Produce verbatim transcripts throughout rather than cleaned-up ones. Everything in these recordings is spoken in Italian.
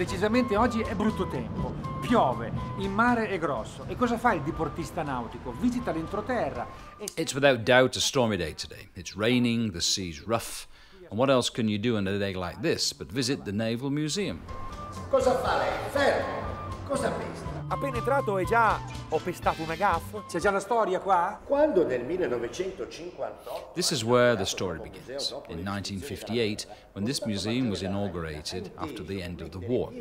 Precisamente oggi è brutto tempo, piove, il mare è grosso. E cosa fa il diportista nautico? Visita l'entroterra. E... It's without doubt a stormy day today. It's raining, the sea's rough. And what else can you do on a day like this but visit the Naval Museum? Cosa fa lei? Fermo! Cosa pesta? Appena entrato e già ho pestato una gaffa? C'è già la storia qua? Quando nel millenovecentocinquantotto... This is where the story begins, in nineteen fifty-eight, when this museum was inaugurated after the end of the war.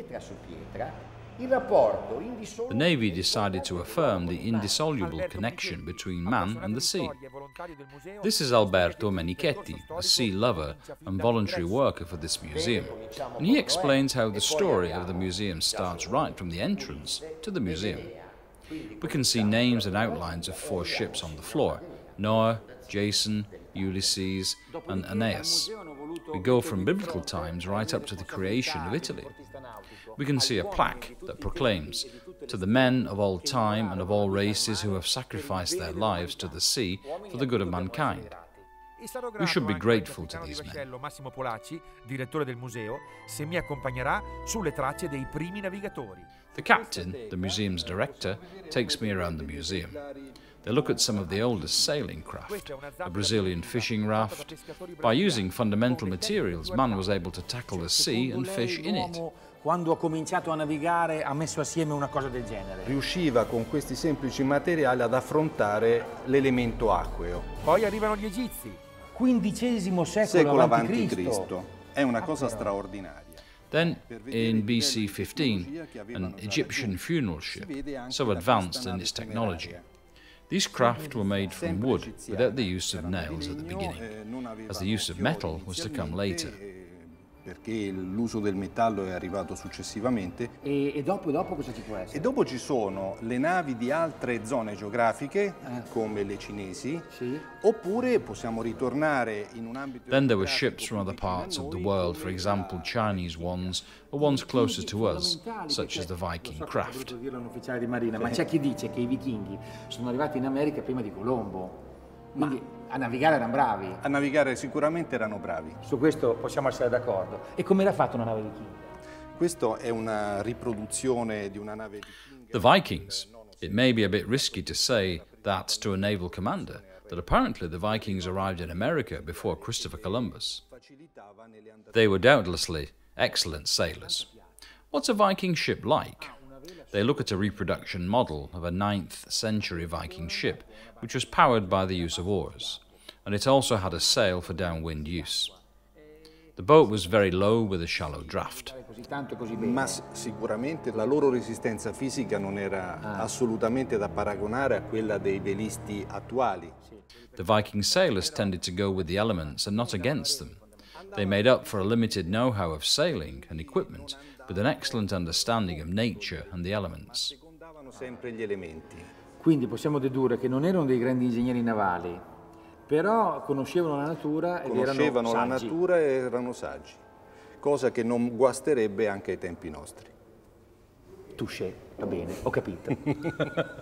The Navy decided to affirm the indissoluble connection between man and the sea. This is Alberto Menichetti, a sea lover and voluntary worker for this museum, and he explains how the story of the museum starts right from the entrance to the museum. We can see names and outlines of four ships on the floor: Noah, Jason, Ulysses, and Aeneas. We go from biblical times right up to the creation of Italy. We can see a plaque that proclaims, "To the men of all time and of all races who have sacrificed their lives to the sea for the good of mankind." We should be grateful to these men. Massimo Polacci, direttore del museo, se mi accompagnerà sulle tracce dei primi navigatori. The captain, the museum's director, takes me around the museum. They look at some of the oldest sailing craft, a Brazilian fishing raft. By using fundamental materials, man was able to tackle the sea and fish in it. Quando ha cominciato a navigare ha messo assieme una cosa del genere. Riusciva con questi semplici materiali ad affrontare l'elemento acqueo. Poi arrivano gli egizi. quindicesimo secolo, Secolo avanti avanti Cristo. Cristo. È una cosa straordinaria. Then, in B C fifteen, an Egyptian funeral ship, so advanced in its technology. These craft were made from wood without the use of nails at the beginning, as the use of metal was to come later. Perché l'uso del metallo è arrivato successivamente. E, e dopo, dopo cosa ci può essere? E dopo ci sono le navi di altre zone geografiche, eh. come le cinesi, sì. Oppure possiamo ritornare in un ambito... Then there were ships from other parts of the world, for example Chinese ones, or ones closer to us, such as the Viking craft. Ufficiale di marina, ma c'è chi dice che i vichinghi sono arrivati in America prima di Colombo. Quindi a navigare erano bravi. A navigare sicuramente erano bravi. Su questo possiamo essere d'accordo. E come era fatta una nave vichinga? Questo è una riproduzione di una nave vichinga. The Vikings. It may be a bit risky to say that to a naval commander, that apparently the Vikings arrived in America before Christopher Columbus. They were doubtlessly excellent sailors. What's a Viking ship like? They look at a reproduction model of a ninth century Viking ship, which was powered by the use of oars, and it also had a sail for downwind use. The boat was very low with a shallow draft. Ma sicuramente la loro resistenza fisica non era assolutamente da paragonare a quella dei velisti attuali. The Viking sailors tended to go with the elements and not against them. They made up for a limited know-how of sailing and equipment with an excellent understanding of nature and the elements. Sempre gli elementi. Quindi possiamo dedurre che non erano dei grandi ingegneri navali, però conoscevano la natura ed conoscevano erano la saggi. natura e erano saggi, cosa che non guasterebbe anche ai tempi nostri. Touché, va bene, ho capito.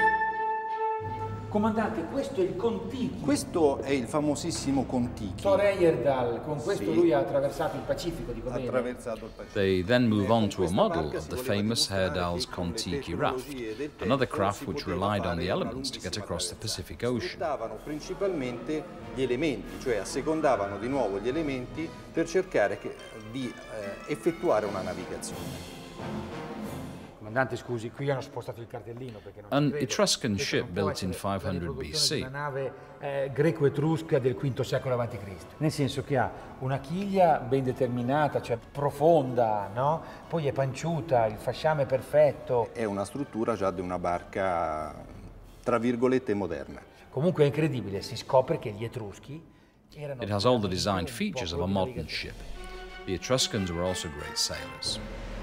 Comandante, questo è il Kon-Tiki. Questo è il famosissimo Kon-Tiki. Thor Heyerdahl, con questo Sì. lui ha attraversato il Pacifico, dico Ha bene? attraversato il Pacifico. They then move on to a model of the famous Heyerdahl's Kon-Tiki raft, another craft which relied on the elements to get across the Pacific Ocean. Sfruttavano principalmente gli elementi, cioè assecondavano di nuovo gli elementi per cercare che, di eh, effettuare una navigazione. Comandante, scusi, qui hanno spostato il cartellino perché non An ci credo. Etruscan Questo ship non può built in essere la five hundred B riproduzione di C. una nave eh, greco-etrusca del quinto secolo avanti Cristo. Nel senso che ha una chiglia ben determinata, cioè profonda, no? Poi è panciuta, il fasciame è perfetto. È una struttura già di una barca, tra virgolette, moderna. Comunque è incredibile, si scopre che gli Etruschi erano... It has all the design features of a modern ship. The Etruscans were also great sailors.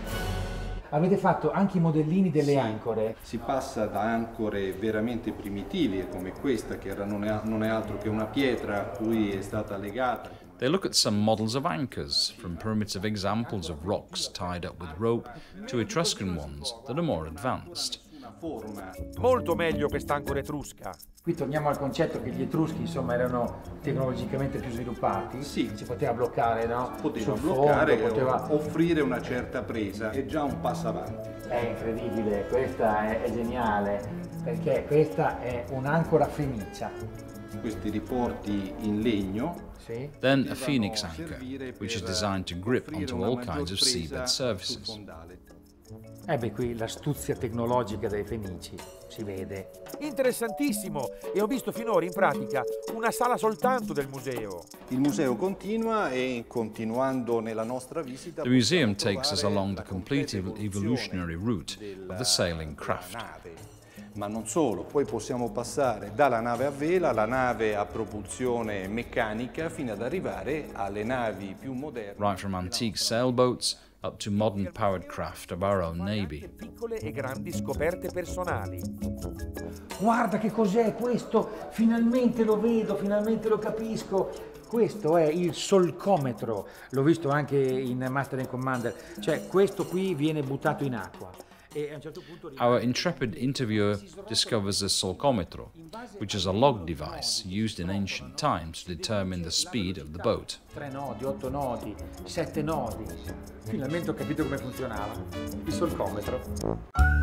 Avete fatto anche i modellini delle ancore. Si passa da ancore veramente primitive come questa, che era, non, è, non è altro che una pietra a cui è stata legata. They look at some models of anchors, from primitive examples of rocks tied up with rope to Etruscan ones that are more advanced. forma. Molto meglio quest'ancora etrusca. Qui torniamo al concetto che gli etruschi, insomma, erano tecnologicamente più sviluppati. Sì. Si poteva bloccare, no? Poteva Sul bloccare, fondo, poteva... offrire una certa presa, è già un passo avanti. È incredibile, questa è, è geniale, perché questa è un'ancora fenicia. Questi riporti in legno. Sì. Then a phoenix anchor, which is designed to grip onto all kinds of seabed surfaces. Eh beh, qui l'astuzia tecnologica dei fenici si vede. Interessantissimo! E ho visto finora in pratica una sala soltanto del museo. Il museo continua e continuando nella nostra visita The museum takes us along the complete ev- evolutionary route of the sailing craft. Ma non solo, poi possiamo passare dalla nave a vela alla nave a propulsione meccanica fino ad arrivare alle navi più moderne. Right from antique sailboats up to modern powered craft of our own navy. Piccole e grandi scoperte personali. Guarda che cos'è questo, finalmente lo vedo, finalmente lo capisco. Questo è il solcometro, l'ho visto anche in Master and Commander, cioè questo qui viene buttato in acqua. E a un certo punto... Our intrepid interviewer discovers the solcometro, which is a log device used in ancient times to determine the speed of the boat. Tre nodi, otto nodi, sette nodi. Finalmente ho capito come funzionava il solcometro.